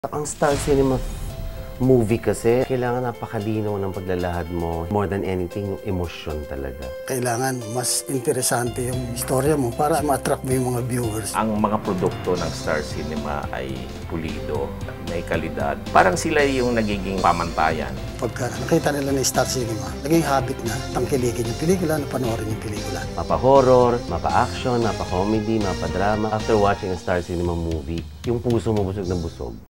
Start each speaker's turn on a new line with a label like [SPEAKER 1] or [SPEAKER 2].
[SPEAKER 1] Ang Star Cinema movie kasi, kailangan napakalinaw ng paglalahad mo. More than anything, yung emosyon talaga.
[SPEAKER 2] Kailangan mas interesante yung istorya mo para ma-attract mo yung mga viewers.
[SPEAKER 3] Ang mga produkto ng Star Cinema ay pulido, may kalidad. Parang sila yung nagiging pamantayan.
[SPEAKER 2] Pagka nakita nila ng Star Cinema, naging habit na tangkilikin yung pelikula, panoorin yung pelikula.
[SPEAKER 1] Mapa-horror, mapa-action, mapa-comedy, mapa-drama. After watching a Star Cinema movie, yung puso mo busog na busog.